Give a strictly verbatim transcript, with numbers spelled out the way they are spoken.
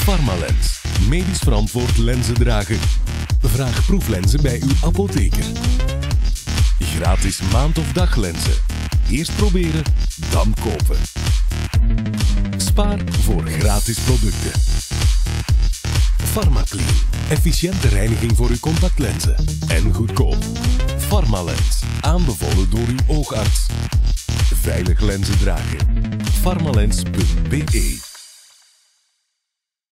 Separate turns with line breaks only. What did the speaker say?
Pharmalens, medisch verantwoord lenzendrager. Vraag proeflenzen bij uw apotheker. Gratis maand- of daglenzen. Eerst proberen, dan kopen. Spaar voor gratis producten. Pharmaclean, efficiënte reiniging voor uw contactlenzen. En goedkoop. Pharmalens, aanbevolen door uw oogarts. Veilig lenzen dragen. Pharmalens punt be